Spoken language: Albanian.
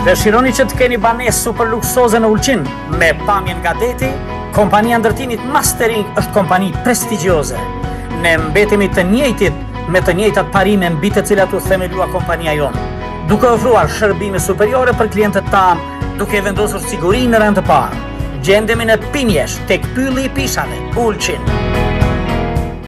Dëshironi që të keni banesë super luksoze në Ulqin me pamjen nga deti, kompania ndërtimit Mastering është kompani prestigjioze. Ne mbetemi të njëjtit me të njëjtat parime mbi të cilat u themelua kompania jonë, duke ofruar shërbime superiore për klientët tanë, duke vendosur siguri në rend të parë. Gjendemi në Pinjesh, tek pylli i Pishave, Ulqin.